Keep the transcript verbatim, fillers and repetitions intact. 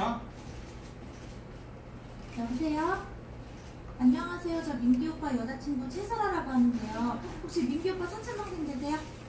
끊을게요. 여보세요? 안녕하세요. 저 민기 오빠 여자친구 최설아라고 하는데요. 혹시 민기 오빠 선천방생 되세요?